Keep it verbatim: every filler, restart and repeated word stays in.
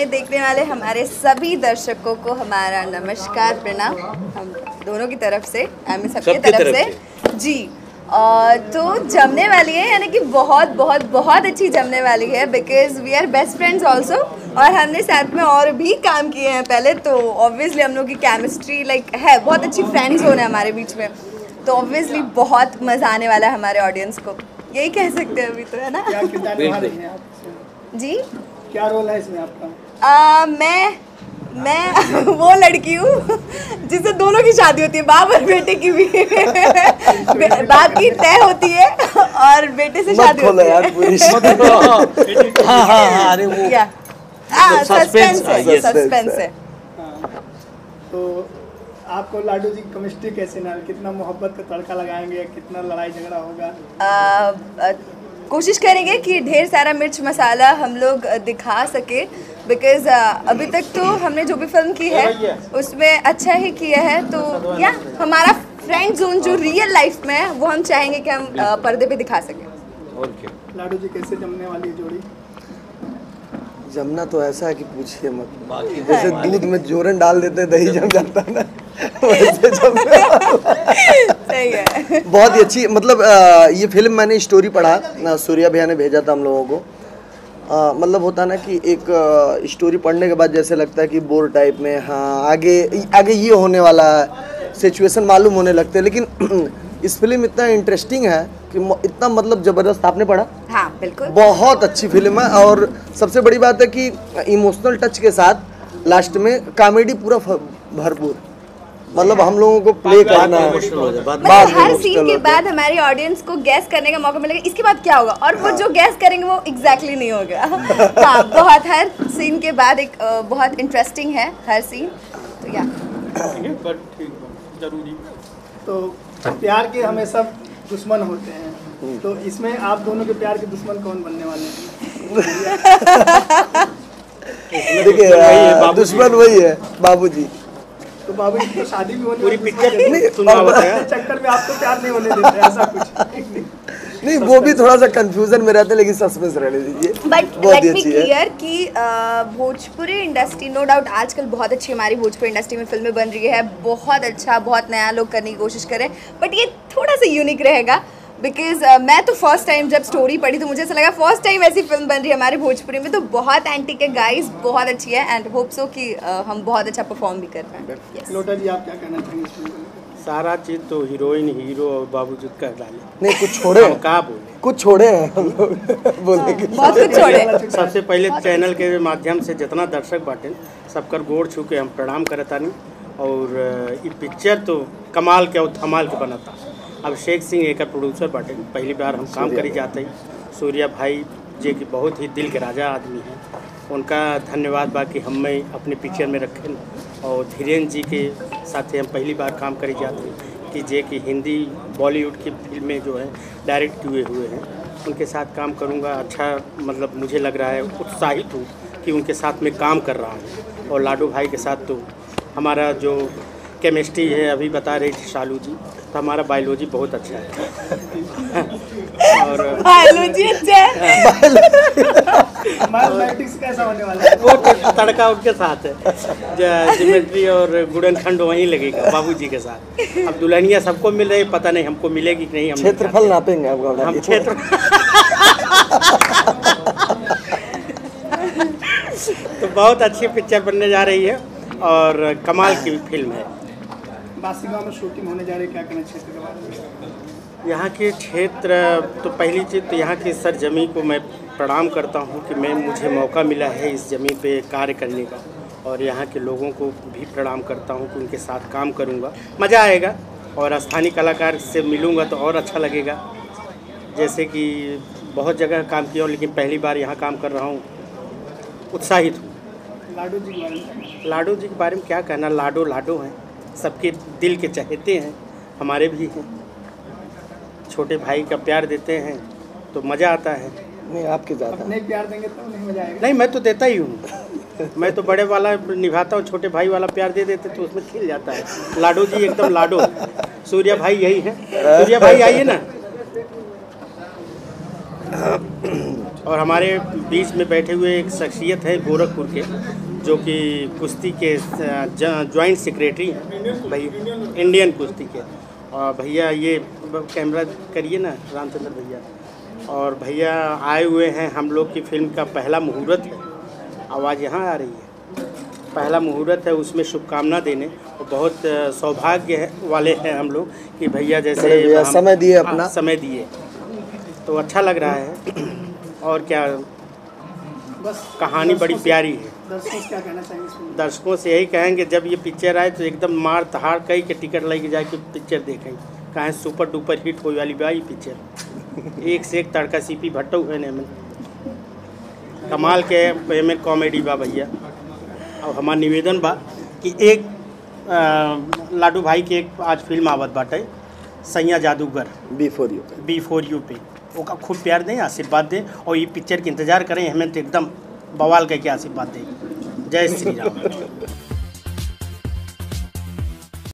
देखने वाले हमारे सभी दर्शकों को हमारा नमस्कार, प्रणाम हम दोनों की तरफ से, हमें सबकी सबकी तरफ, तरफ से, से जी। और तो जमने वाली है, यानी कि बहुत बहुत बहुत अच्छी जमने वाली है, because we are best friends also. और हमने साथ में और भी काम किए हैं पहले, तो ऑब्वियसली हम लोग की केमिस्ट्री लाइक है, बहुत अच्छी फ्रेंड्स होना है हमारे बीच में, तो ऑब्वियसली बहुत मज़ा आने वाला है हमारे ऑडियंस को, यही कह सकते हैं अभी तो, है ना? क्या किरदार निभा रही हैं आप? जी, क्या रोल है इसमें आपका? आ, मैं मैं वो लड़की हूँ जिससे दोनों की शादी होती है, बाप और बेटे की भी। बाप की तय होती है और बेटे से शादी होती है। यार पूरी हाँ हाँ हाँ अरे वो क्या सस्पेंस है, सस्पेंस है। तो आपको लाडू जी की केमिस्ट्री कैसे ना, कितना मोहब्बत का तड़का लगाएंगे, कितना लड़ाई झगड़ा होगा? आ, आ, कोशिश करेंगे कि ढेर सारा मिर्च मसाला हम लोग दिखा सके, बिकॉज अभी तक तो हमने जो भी फिल्म की है उसमें अच्छा ही किया है, तो या हमारा फ्रेंड जोन जो रियल लाइफ में है वो हम चाहेंगे कि हम आ, पर्दे पे दिखा सकें। और क्या लाडू जी कैसे जमने वाली जोड़ी? जमना तो ऐसा है कि पूछिए मत, जैसे दूध में जोरन डाल देते हैं दही जम जाता है ना, वैसे जमने सही है। बहुत ही अच्छी, मतलब आ, ये फिल्म मैंने स्टोरी पढ़ा, सूर्या भैया ने भेजा था हम लोगों को। आ, मतलब होता है ना कि एक आ, स्टोरी पढ़ने के बाद जैसे लगता है कि बोर टाइप में, हाँ आगे आगे ये होने वाला है, सिचुएशन मालूम होने लगते हैं, लेकिन इस फिल्म इतना इंटरेस्टिंग है कि इतना मतलब ज़बरदस्त। आपने पढ़ा? हाँ बिल्कुल, बहुत अच्छी फिल्म है, और सबसे बड़ी बात है कि इमोशनल टच के साथ लास्ट में कॉमेडी पूरा भरपूर, मतलब हम लोगों को प्ले करना है, मतलब हर सीन के बाद हमारी ऑडियंस को गैस करने का मौका मिलेगा, इसके बाद क्या होगा, और वो जो गैस करेंगे वो एग्जैक्टली नहीं होगा। हाँ, बहुत हर सीन के बाद एक बहुत इंटरेस्टिंग है हर सीन, तो या जरूरी। तो प्यार के हमेशा दुश्मन होते हैं, तो इसमें आप दोनों के प्यार के दुश्मन कौन बनने वाले हैं? देखिए दुश्मन वही है बाबूजी। तो बाबू की शादी भी होने पूरी पिक्चर चक्कर में आपको प्यार नहीं होने देते, ऐसा कुछ नहीं, वो भी थोड़ा सा कंफ्यूजन में रहते हैं, लेकिन सस्पेंस रहने दीजिए। बट लेट मी क्लियर कि भोजपुरी इंडस्ट्री नो डाउट आजकल बहुत अच्छी, हमारी भोजपुरी इंडस्ट्री में फिल्में बन रही है, बहुत अच्छा, बहुत नया लोग करने की कोशिश करें, बट ये थोड़ा सा यूनिक रहेगा, बिकॉज uh, मैं तो फर्स्ट टाइम जब स्टोरी पढ़ी तो मुझे ऐसा लगा फर्स्ट टाइम ऐसी फिल्म बन रही है हमारे भोजपुरी में, तो बहुत एंटिक है गाइस, बहुत अच्छी है, एंड होप सो कि uh, हम बहुत अच्छा परफॉर्म भी कर पाएं। yes. लोटा जी आप क्या कहना चाहेंगे? सारा चीज़ तो हीरोइन हीरो और बाबूजी कर डाले, नहीं कुछ छोड़े, हम कहाँ बोले, कुछ छोड़े हैं हम लोग बोलने के, बहुत कुछ छोड़े। सबसे पहले चैनल के माध्यम से जितना दर्शक बाटे सबकर गोड़ छू के हम प्रणाम करतानी, और ये पिक्चर तो कमाल के और धमाल के बनता। अभिषेक सिंह एक प्रोड्यूसर बाटे, पहली बार हम काम करी जाते हैं, सूर्या भाई जे की बहुत ही दिल के राजा आदमी हैं, उनका धन्यवाद बाकी हमें अपने पिक्चर में रखें, और धीरेन्द्र जी के साथ हम पहली बार काम करी जाते हैं कि जे की हिंदी बॉलीवुड की फिल्में जो है डायरेक्ट हुए हुए हैं, उनके साथ काम करूँगा। अच्छा मतलब मुझे लग रहा है, उत्साहित हूँ कि उनके साथ में काम कर रहा हूँ, और लाडू भाई के साथ तो हमारा जो केमिस्ट्री है, अभी बता रही थी शालू जी, तो हमारा बायोलॉजी बहुत अच्छा है। और बायोलॉजी अच्छा है, मैथमेटिक्स कैसा होने वाला है? वो तो तड़का उनके साथ है, ज्योमेट्री और गुणनखंड वहीं लगेगा बाबूजी के साथ। अब दुल्हनिया सबको मिल रही, पता नहीं हमको मिलेगी कि नहीं। हम क्षेत्रफल नापेंगे आपका, हम क्षेत्र तो बहुत अच्छी पिक्चर बनने जा रही है और कमाल की फिल्म है। बासी गांव में शूटिंग होने जा रही है, क्या कहना क्षेत्र के बारे में? यहाँ के क्षेत्र तो पहली चीज़ तो यहाँ की सरजमी को मैं प्रणाम करता हूँ कि मैं मुझे मौका मिला है इस ज़मीन पे कार्य करने का, और यहाँ के लोगों को भी प्रणाम करता हूँ कि उनके साथ काम करूँगा, मज़ा आएगा, और स्थानीय कलाकार से मिलूँगा तो और अच्छा लगेगा। जैसे कि बहुत जगह काम किया हूँ, लेकिन पहली बार यहाँ काम कर रहा हूँ, उत्साहित हूँ। लाडू जी के बारे में? लाडू जी के बारे में क्या कहना, लाडो लाडो हैं, सबके दिल के चहेते हैं, हमारे भी हैं, छोटे भाई का प्यार देते हैं तो मज़ा आता है। नहीं आपके ज़्यादा नहीं प्यार देंगे तो नहीं मज़ा आएगा। नहीं मैं तो देता ही हूँ, मैं तो बड़े वाला निभाता हूँ, छोटे भाई वाला प्यार दे देते तो उसमें खिल जाता है। लाडो जी एकदम लाडो, सूर्या भाई यही है, सूर्या भाई आइए ना। और हमारे बीच में बैठे हुए एक शख्सियत है गोरखपुर के, जो कि कुश्ती के जॉइंट सेक्रेटरी हैं भाई, इंडियन कुश्ती के। और भैया ये कैमरा करिए ना रामचंद्र भैया। और भैया आए हुए हैं हम लोग की फिल्म का पहला मुहूर्त है, आवाज़ यहाँ आ रही है, पहला मुहूर्त है, उसमें शुभकामना देने। और बहुत सौभाग्य वाले हैं हम लोग कि भैया जैसे भैया समय दिए अपना समय दिए, तो अच्छा लग रहा है। और क्या, बस कहानी बड़ी प्यारी है। दर्शकों से क्या कहना चाहेंगे इस फिल्म? दर्शकों से यही कहेंगे जब ये पिक्चर आए तो एकदम मार तहार कई के टिकट लेके जाके पिक्चर देखें, कहें सुपर डुपर हिट हो वाली बा ये पिक्चर। एक से एक तड़का सीपी भट्टो है ने में कमाल के में कॉमेडी बा भैया। और हमार निवेदन बा कि एक आ, लाडू भाई की एक आज फिल्म आवत बाटे सैया जादूगर B for you B for you पे, ओका खूब प्यार दें, आशीर्वाद दें और ये पिक्चर के इंतज़ार करें, हमें तो एकदम बवाल करके आशीर्वाद दें। जय श्री राम।